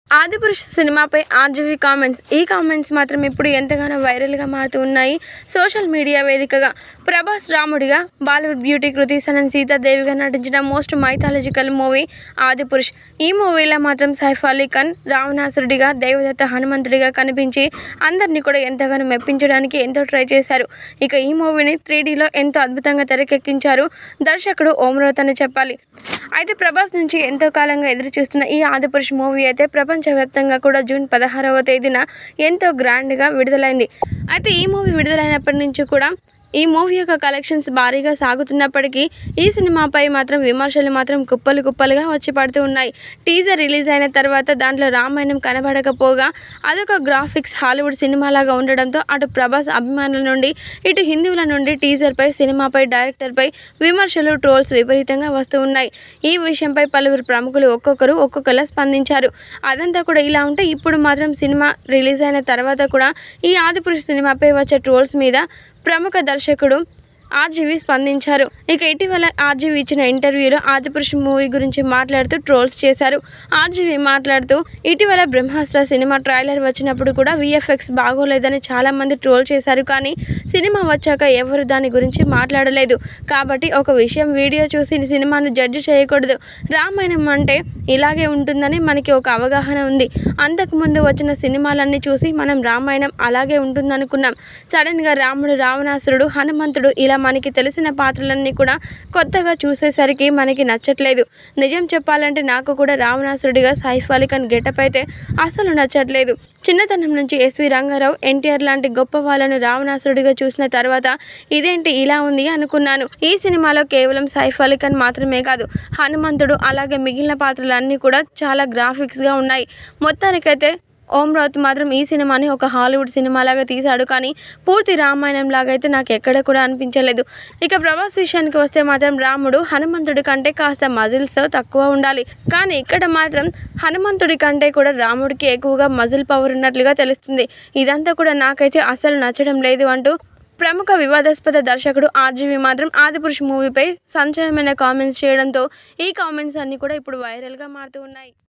ఆదిపురుష్ సినిమాపై RGV comments. ఈ comments మాత్రం ఇప్పుడు ఎంతగానో వైరల్గా మారుతూ ఉన్నాయి సోషల్ మీడియా వేదికగా. ప్రభాస్ రాముడిగా, బాలీవుడ్ బ్యూటీ కృతి సనన్ సీతాదేవిగా నటించిన మోస్ట్ మైథాలజికల్ మూవీ ఆదిపురుష్. ఈ మూవీలో మాత్రం సైఫ్ అలీ ఖాన్ రావణాసురుడిగా, దేవదత్త హనుమంతుడిగా కనిపించి అందరినీ కూడా ఎంతగానో మెప్పించడానికి ఎంతో ట్రై చేశారు. ఇక ఈ మూవీని 3Dలో ఎంతో అద్భుతంగా తెరకెక్కించారు దర్శకుడు ఓమ్రావత్ అని చెప్పాలి. అయితే ప్రభాస్ నుంచి ఎంతో కాలంగా ఎదురు చూస్తున్న ఈ ఆదిపురుష్ మూవీ అయితే ప్రపంచవ్యాప్తంగా కూడా జూన్ 16వ తేదీన ఎంతో గ్రాండ్గా విడుదలైంది. అయితే ఈ మూవీ విడుదలైనప్పటి నుంచి కూడా ఈ మూవీ యొక్క కలెక్షన్స్ భారీగా సాగుతున్నప్పటికీ ఈ సినిమాపై మాత్రం విమర్శలు మాత్రం కుప్పలుగా వచ్చి పడుతూ ఉన్నాయి. టీజర్ రిలీజ్ అయిన తర్వాత దాంట్లో రామాయణం కనబడకపోగా అదొక గ్రాఫిక్స్ హాలీవుడ్ సినిమాలాగా ఉండడంతో అటు ప్రభాస్ అభిమానుల నుండి ఇటు హిందువుల నుండి టీజర్పై, సినిమాపై, డైరెక్టర్పై విమర్శలు, ట్రోల్స్ విపరీతంగా వస్తూ ఉన్నాయి. ఈ విషయంపై పలువురు ప్రముఖులు ఒక్కొక్కలా స్పందించారు. అదంతా కూడా ఇలా ఉంటే ఇప్పుడు మాత్రం సినిమా రిలీజ్ అయిన తర్వాత కూడా ఈ ఆదిపురుష్ సినిమాపై వచ్చే ట్రోల్స్ మీద ప్రముఖ దర్శకుడు ఆర్జీవీ స్పందించారు. ఇక ఇటీవల ఆర్జీవీ ఇచ్చిన ఇంటర్వ్యూలో ఆదిపురుష్ మూవీ గురించి మాట్లాడుతూ ట్రోల్స్ చేశారు. ఆర్జీవీ మాట్లాడుతూ, ఇటీవల బ్రహ్మాస్త్ర సినిమా ట్రైలర్ వచ్చినప్పుడు కూడా VFX బాగోలేదని చాలామంది ట్రోల్ చేశారు. కానీ సినిమా వచ్చాక ఎవరు దాని గురించి మాట్లాడలేదు. కాబట్టి ఒక విషయం వీడియో చూసి సినిమాను జడ్జి చేయకూడదు. రామాయణం అంటే ఇలాగే ఉంటుందని మనకి ఒక అవగాహన ఉంది. అంతకుముందు వచ్చిన సినిమాలన్నీ చూసి మనం రామాయణం అలాగే ఉంటుందనుకున్నాం. సడన్గా రాముడు, రావణాసురుడు, హనుమంతుడు ఇలా మనకి తెలిసిన పాత్రలన్నీ కూడా కొత్తగా చూసేసరికి మనకి నచ్చట్లేదు. నిజం చెప్పాలంటే నాకు కూడా రావణాసురుడిగా సైఫ్ అలీ ఖాన్ గెటప్ అయితే అసలు నచ్చట్లేదు. చిన్నతనం నుంచి SV రంగారావు, NTR లాంటి గొప్ప వాళ్ళను రావణాసురుడిగా చూసిన తర్వాత ఇదేంటి ఇలా ఉంది అనుకున్నాను. ఈ సినిమాలో కేవలం సైఫ్ అలీ ఖాన్ మాత్రమే కాదు, హనుమంతుడు అలాగే మిగిలిన పాత్రలన్నీ కూడా చాలా గ్రాఫిక్స్గా ఉన్నాయి. మొత్తానికైతే ఓమ్రావత్ మాత్రం ఈ సినిమాని ఒక హాలీవుడ్ సినిమాలాగా తీశాడు. కానీ పూర్తి రామాయణం లాగా అయితే నాకు ఎక్కడ కూడా అనిపించలేదు. ఇక ప్రభాస్ విషయానికి వస్తే మాత్రం రాముడు హనుమంతుడి కంటే కాస్త మజిల్స్ తక్కువ ఉండాలి. కానీ ఇక్కడ మాత్రం హనుమంతుడి కంటే కూడా రాముడికి ఎక్కువగా మజిల్ పవర్ ఉన్నట్లుగా తెలుస్తుంది. ఇదంతా కూడా నాకైతే అసలు నచ్చడం లేదు అంటూ ప్రముఖ వివాదాస్పద దర్శకుడు ఆర్జీవీ మాత్రం ఆదిపురుష్ మూవీపై సంచలనమైన కామెంట్స్ చేయడంతో ఈ కామెంట్స్ అన్నీ కూడా ఇప్పుడు వైరల్గా మారుతూ ఉన్నాయి.